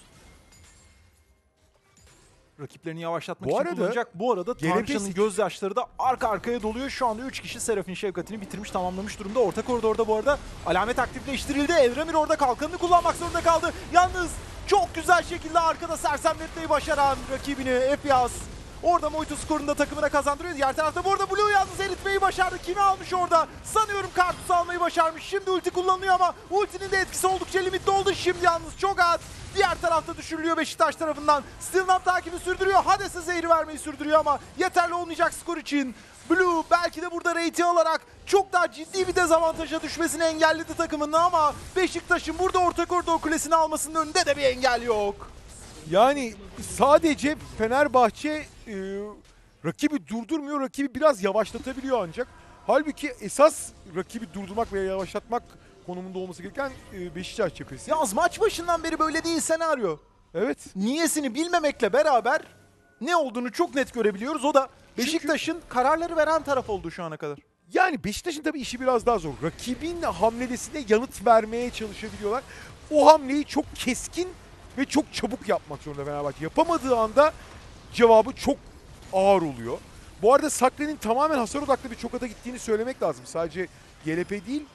Rakiplerini yavaşlatmak Bu için arada kullanacak. Bu arada Tanrıçanın 800 gözyaşları da arka arkaya doluyor. Şu anda 3 kişi Seraph'in şefkatini bitirmiş, tamamlamış durumda. Orta koridorda bu arada alamet aktifleştirildi. Eldramir orada kalkanını kullanmak zorunda kaldı. Yalnız çok güzel şekilde arkada sersemletmeyi başaran rakibini Epias orada Moitu skorunu da takımına kazandırıyor. Diğer tarafta bu arada Blue yalnız eritmeyi başardı. Kimi almış orada? Sanıyorum Karthus'u almayı başarmış. Şimdi ulti kullanılıyor ama ultinin de etkisi oldukça limitli oldu. Şimdi yalnız çok az. Diğer tarafta düşürülüyor Beşiktaş tarafından. Stilnam takibi sürdürüyor. Hades'e zehri vermeyi sürdürüyor ama yeterli olmayacak skor için. Blue belki de burada rate'i alarak çok daha ciddi bir dezavantaja düşmesini engelledi takımını ama Beşiktaş'ın burada orta koridor kulesini almasının önünde de bir engel yok. Yani sadece Fenerbahçe rakibi durdurmuyor, rakibi biraz yavaşlatabiliyor ancak. Halbuki esas rakibi durdurmak veya yavaşlatmak konumunda olması gereken Beşiktaş cephesi. Yalnız maç başından beri böyle değil senaryo. Evet. Niyesini bilmemekle beraber ne olduğunu çok net görebiliyoruz. O da Beşiktaş'ın kararları veren taraf oldu şu ana kadar. Yani Beşiktaş'ın tabii işi biraz daha zor. Rakibin hamlesine yanıt vermeye çalışabiliyorlar. O hamleyi çok keskin ve çok çabuk yapmak zorunda Fenerbahçe. Yapamadığı anda cevabı çok ağır oluyor. Bu arada Sakre'nin tamamen hasar odaklı bir Cho'Gath'a gittiğini söylemek lazım. Sadece GLP değil,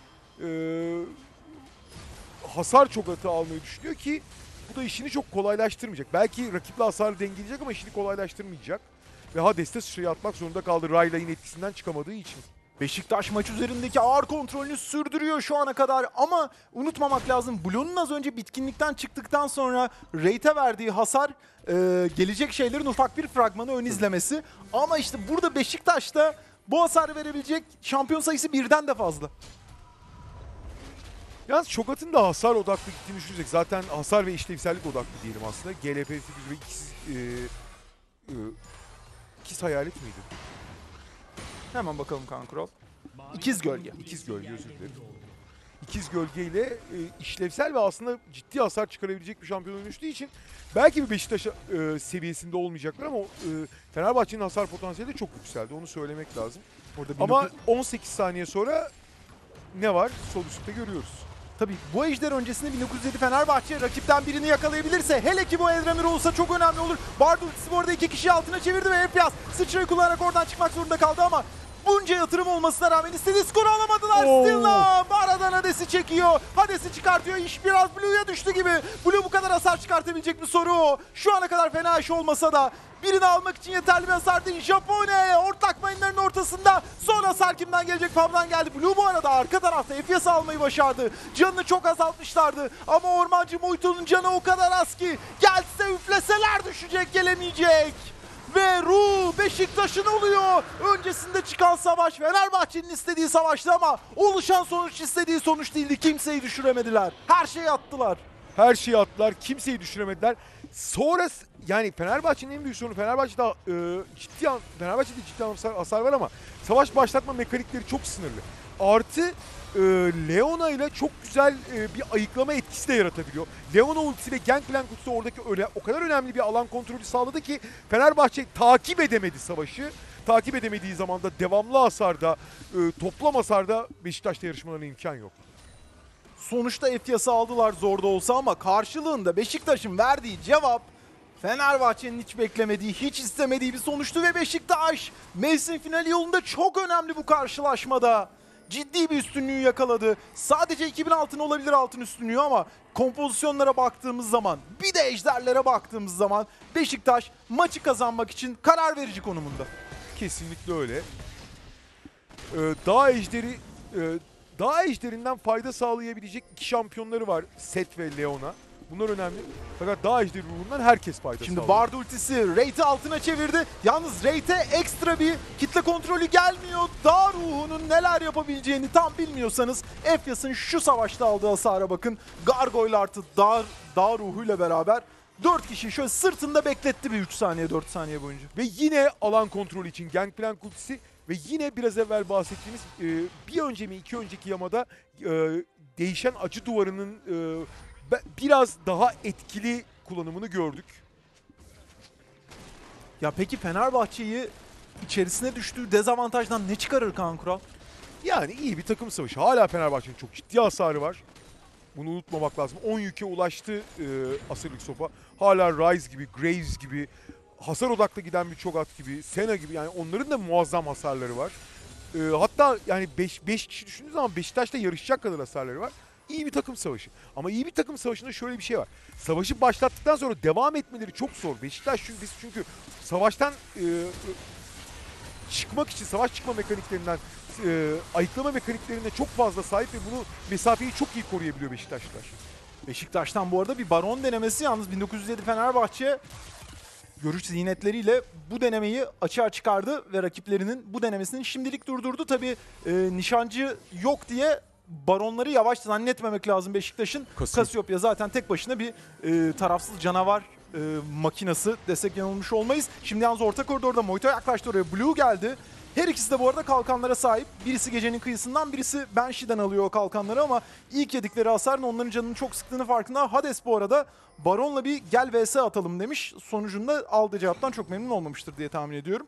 hasar Cho'Gath'ı almayı düşünüyor ki bu da işini çok kolaylaştırmayacak. Belki rakiple hasarı dengeleyecek ama işini kolaylaştırmayacak. ve Hades de sıçrayı atmak zorunda kaldı Raylay'ın etkisinden çıkamadığı için. Beşiktaş maç üzerindeki ağır kontrolünü sürdürüyor şu ana kadar ama unutmamak lazım. Blue'nun az önce bitkinlikten çıktıktan sonra Raid'e verdiği hasar gelecek şeylerin ufak bir fragmanı ön izlemesi. Ama işte burada Beşiktaş'ta bu hasarı verebilecek şampiyon sayısı birden de fazla. Yalnız Shogat'ın da hasar odaklı gittiğini düşünecek. Zaten hasar ve işlevsellik odaklı diyelim aslında. GLP 8 ve ikiz hayalet miydi? Hemen bakalım Kaan Kural. İkiz gölge. İkiz gölge, özür dilerim. İkiz gölgeyle işlevsel ve aslında ciddi hasar çıkarabilecek bir şampiyon dönüştüğü için belki bir Beşiktaş seviyesinde olmayacaklar ama Fenerbahçe'nin hasar potansiyeli de çok yükseldi. Onu söylemek lazım. Orada Ama 18 saniye sonra ne var? Sol üstte görüyoruz. Tabii bu ejder öncesinde 1907 Fenerbahçe rakipten birini yakalayabilirse, hele ki bu Eldremir olursa çok önemli olur. Bard ultisi bu arada 2 kişiyi altına çevirdi ve Efyas sıçrayı kullanarak oradan çıkmak zorunda kaldı ama bunca yatırım olmasına rağmen istediği skoru alamadılar. Stilla aradan Hades'i çekiyor. Hades'i çıkartıyor. İş biraz Blue'ya düştü gibi. Blue bu kadar hasar çıkartabilecek mi soru o. Şu ana kadar fena iş olmasa da birini almak için yeterli bir hasar değil. Japone ortak mayınların ortasında. Son hasar kimden gelecek? Fav'dan geldi. Blue bu arada arka tarafta Efyas'ı almayı başardı. Canını çok azaltmışlardı. Ama Ormancı Moito'nun canı o kadar az ki. Gelse üfleseler düşecek, gelemeyecek. Ve Ruh Beşiktaş'ın oluyor. Öncesinde çıkan savaş Fenerbahçe'nin istediği savaştı ama oluşan sonuç istediği sonuç değildi. Kimseyi düşüremediler. Her şeyi attılar. Her şeyi attılar, kimseyi düşüremediler. Sonra yani Fenerbahçe'nin en büyük sorunu Fenerbahçe'de ciddi hasar var ama savaş başlatma mekanikleri çok sınırlı. Artı Leona ile çok güzel bir ayıklama etkisi de yaratabiliyor. Leona ultisiyle Gangplank ultisi oradaki o kadar önemli bir alan kontrolü sağladı ki Fenerbahçe takip edemedi savaşı. Takip edemediği zaman da devamlı hasarda, toplam hasarda Beşiktaş'ta yarışmalarına imkan yok. Sonuçta Efyas'ı aldılar zor da olsa ama karşılığında Beşiktaş'ın verdiği cevap Fenerbahçe'nin hiç beklemediği, hiç istemediği bir sonuçtu ve Beşiktaş mevsim finali yolunda çok önemli bu karşılaşmada. Ciddi bir üstünlüğü yakaladı. Sadece 2006'ın olabilir altın üstünlüğü ama kompozisyonlara baktığımız zaman, bir de ejderlere baktığımız zaman Beşiktaş maçı kazanmak için karar verici konumunda. Kesinlikle öyle. Dağ ejderinden fayda sağlayabilecek iki şampiyonları var. Seth ve Leona. Bunlar önemli. Fakat Dağ ejderi ruhundan herkes fayda sağlıyor. Şimdi Bard ultisi Raid'i altına çevirdi. Yalnız Raid'e ekstra bir kitle kontrolü gelmiyor. Dağ ruhunun neler yapabileceğini tam bilmiyorsanız Efyas'ın şu savaşta aldığı hasara bakın. Gargoyle artı dağ ruhuyla beraber 4 kişiyi şöyle sırtında bekletti bir 3 saniye 4 saniye boyunca. Ve yine alan kontrolü için Gangplank ultisi ve yine biraz evvel bahsettiğimiz bir önce mi iki önceki yamada değişen acı duvarının biraz daha etkili kullanımını gördük. Ya peki Fenerbahçe'yi içerisine düştüğü dezavantajdan ne çıkarır Kaan Kural? Yani iyi bir takım savaşı. Hala Fenerbahçe'nin çok ciddi hasarı var. Bunu unutmamak lazım. 10 yüke ulaştı asırlık sopa. Hala Rise gibi, Graves gibi, hasar odaklı giden bir Cho'Gath gibi, Senna gibi, yani onların da muazzam hasarları var. Hatta yani 5 kişi düşündüğünüz zaman Beşiktaş'ta yarışacak kadar hasarları var. İyi bir takım savaşı. Ama iyi bir takım savaşında şöyle bir şey var. Savaşı başlattıktan sonra devam etmeleri çok zor. Beşiktaş çünkü savaştan çıkmak için, savaş çıkma mekaniklerinden, ayıklama mekaniklerine çok fazla sahip ve bunu, mesafeyi çok iyi koruyabiliyor Beşiktaşlar. Beşiktaş'tan bu arada bir baron denemesi, yalnız 1907 Fenerbahçe görüş zihnetleriyle bu denemeyi açığa çıkardı ve rakiplerinin bu denemesini şimdilik durdurdu. Tabii nişancı yok diye baronları yavaş zannetmemek lazım Beşiktaş'ın. Cassiopeia zaten tek başına bir tarafsız canavar makinası desek yanılmış olmayız. Şimdi yalnız orta koridorda Moito yaklaştı oraya. Blue geldi. Her ikisi de bu arada kalkanlara sahip. Birisi gecenin kıyısından, birisi Banshee'den alıyor o kalkanları ama ilk yedikleri hasarın onların canını çok sıktığını farkında. Hades bu arada Baron'la bir gel vs atalım demiş. Sonucunda aldığı cevaptan çok memnun olmamıştır diye tahmin ediyorum.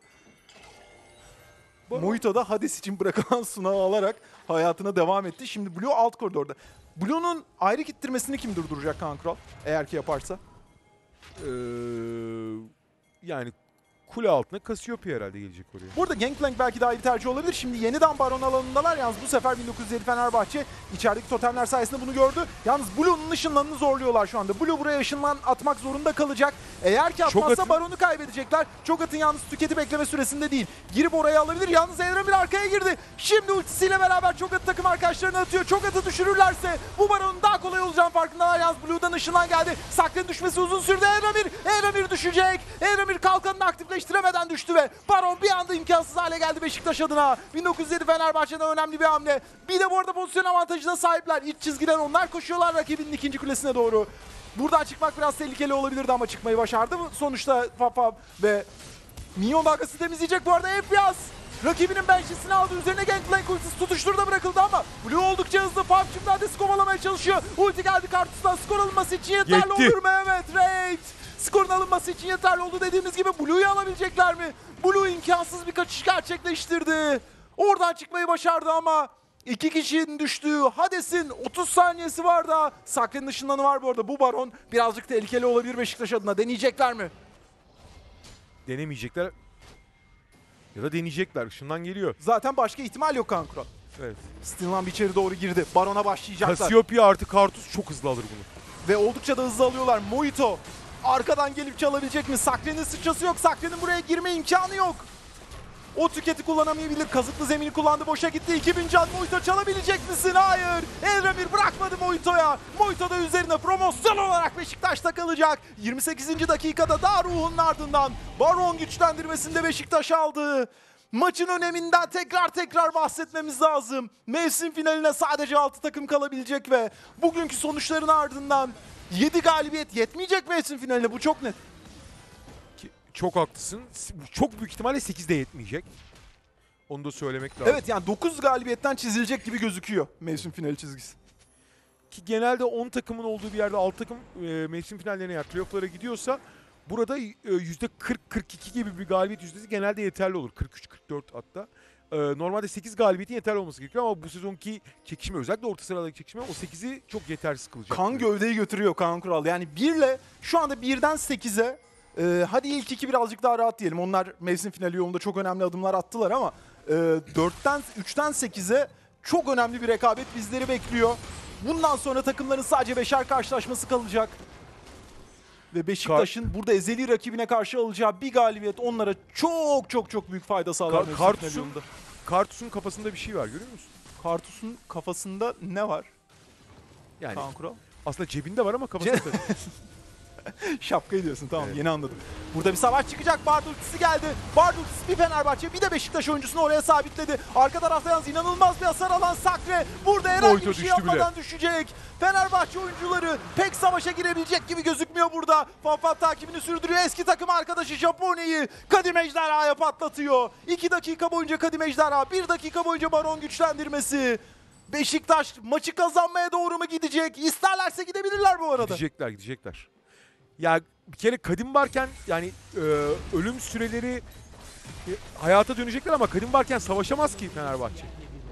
Moito da Hades için bırakılan sunağı alarak hayatına devam etti. Şimdi Blue alt koridorda. Blue'nun ayrı ittirmesini kim durduracak Kaan Kural? Eğer ki yaparsa. Yani Kule altına Cassiopeia herhalde gelecek oraya. Burada Gangplank belki daha iyi bir tercih olabilir. Şimdi yeniden Baron alanındalar. Yalnız bu sefer 1907 Fenerbahçe içerideki totemler sayesinde bunu gördü. Yalnız Blue'nun ışınlarını zorluyorlar şu anda. Blue buraya ışınlan atmak zorunda kalacak. Eğer ki atmazsa Cho'Gath'ın- Baron'u kaybedecekler. Cho'Gath'ın yalnız tüketip bekleme süresinde değil. Girip oraya alabilir. Yalnız Elramir arkaya girdi. Şimdi ultisiyle beraber Cho'Gath takım arkadaşlarını atıyor. Cho'Gath'ı düşürürlerse bu Baron'un daha kolay olacağını farkındalar. Yalnız Blue'dan ışınlan geldi. Sakre'nin düşmesi uzun sürdü. Elramir düşecek. Elramir kalkanını aktifleştiremeden düştü ve Baron bir anda imkansız hale geldi Beşiktaş adına. 1907 Fenerbahçe'den önemli bir hamle. Bir de bu arada pozisyon avantajına sahipler. İç çizgiden onlar koşuyorlar rakibinin ikinci kulesine doğru. Buradan çıkmak biraz tehlikeli olabilirdi ama çıkmayı başardı mı? Sonuçta Fafab ve Minyon dalgası temizleyecek bu arada Efyas. Rakibinin bench'isini aldı. Üzerine Gangplank ultisi tutuşturda bırakıldı ama Blue oldukça hızlı. Fab şimdi adresi kovalamaya çalışıyor. Ulti geldi Kartus'tan. Skor alınması için yeterli Yekti. olur mu? Evet. Raid. Skorun alınması için yeterli oldu dediğimiz gibi. Blue'yu alabilecekler mi? Blue imkansız bir kaçış gerçekleştirdi. Oradan çıkmayı başardı ama iki kişinin düştüğü Hades'in 30 saniyesi var da. Sakre'nin ışınlanı var bu arada. Bu Baron birazcık tehlikeli olabilir Beşiktaş adına. Deneyecekler mi? Denemeyecekler. Ya da deneyecekler. Işından geliyor. Zaten başka ihtimal yok Kaan Kural. Evet. Stinlam içeri doğru girdi. Baron'a başlayacaklar. Cassiopeia artı Kartus çok hızlı alır bunu. Ve oldukça da hızlı alıyorlar. Mojito arkadan gelip çalabilecek mi? Sakre'nin sıçrası yok. Sakre'nin buraya girme imkanı yok. O tüketi kullanamayabilir. Kazıklı zemini kullandı. Boşa gitti. 2000 can. Mojito çalabilecek misin? Hayır. Elramir bırakmadı Mojito'ya. Mojito da üzerine promosyon olarak Beşiktaş'ta kalacak. 28. dakikada daha ruhunun ardından Baron güçlendirmesinde Beşiktaş aldı. Maçın öneminden tekrar bahsetmemiz lazım. Mevsim finaline sadece 6 takım kalabilecek ve bugünkü sonuçların ardından 7 galibiyet yetmeyecek mevsim finaline. Bu çok net. Çok haklısın. Çok büyük ihtimalle 8'de yetmeyecek. Onu da söylemek lazım. Evet yani 9 galibiyetten çizilecek gibi gözüküyor mevsim finali çizgisi. Ki genelde 10 takımın olduğu bir yerde 6 takım mevsim finallerine yani playoff'lara gidiyorsa burada %40-42 gibi bir galibiyet yüzdesi genelde yeterli olur. 43-44 hatta. Normalde 8 galibiyetin yeterli olması gerekiyor ama bu sezonki çekişme özellikle orta sıradaki çekişme o 8'i çok yetersiz kılacak. Kan gövdeyi götürüyor Kaan Kural. Yani 1'le şu anda 1'den 8'e hadi ilk 2 birazcık daha rahat diyelim. Onlar mevsim finali yolunda çok önemli adımlar attılar ama 3'ten 8'e çok önemli bir rekabet bizleri bekliyor. Bundan sonra takımların sadece 5'er karşılaşması kalacak. Ve Beşiktaş'ın burada ezeli rakibine karşı alacağı bir galibiyet onlara çok büyük fayda sağlar. Kartus'un kafasında bir şey var görüyor musun? Kartus'un kafasında ne var Yani Kaan Kural? aslında cebinde var ama kafasında. Şapkayı diyorsun tamam Evet. yeni anladım. Burada bir savaş çıkacak. Bard ultisi geldi. Bard ultisi bir Fenerbahçe bir de Beşiktaş oyuncusunu oraya sabitledi. Arka tarafta yalnız inanılmaz bir hasar alan Sakre. Burada herhangi Mojito bir şey düştü bile. yapmadan düşecek. Fenerbahçe oyuncuları pek savaşa girebilecek gibi gözükmüyor burada. Fanfan takibini sürdürüyor. Eski takım arkadaşı Japonya'yı Kadim Ejderha'ya patlatıyor. 2 dakika boyunca Kadim Ejderha, 1 dakika boyunca Baron güçlendirmesi. Beşiktaş maçı kazanmaya doğru mu gidecek? İsterlerse gidebilirler bu arada. Gidecekler. Ya bir kere Kadim varken yani ölüm süreleri hayata dönecekler ama Kadim varken savaşamaz ki Fenerbahçe.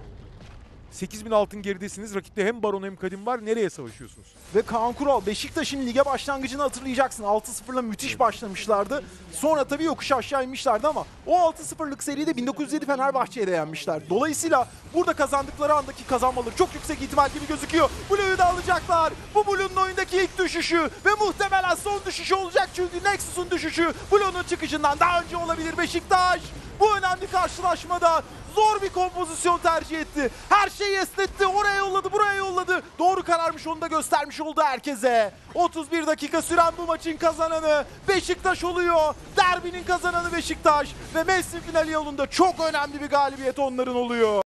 8.000 altın geridesiniz. Rakipte hem Baron hem Kadim var. Nereye savaşıyorsunuz? Ve Kaan Kural, Beşiktaş'ın lige başlangıcını hatırlayacaksın. 6-0'la müthiş başlamışlardı. Sonra tabii yokuş aşağı inmişlerdi ama o 6-0'lık seride 1907 Fenerbahçe'ye de yenmişler. Dolayısıyla burada kazandıkları andaki kazanmaları çok yüksek ihtimal gibi gözüküyor. Blue'yu da alacaklar. Bu Blue'nun oyundaki ilk düşüşü ve muhtemelen son düşüşü olacak çünkü Nexus'un düşüşü Blue'nun çıkışından daha önce olabilir Beşiktaş. Bu önemli karşılaşmada zor bir kompozisyon tercih etti. Her şeyi esnetti. Oraya yolladı, buraya yolladı. Doğru kararmış, onu da göstermiş oldu herkese. 31 dakika süren bu maçın kazananı Beşiktaş oluyor. Derbinin kazananı Beşiktaş ve mevsim finali yolunda çok önemli bir galibiyet onların oluyor.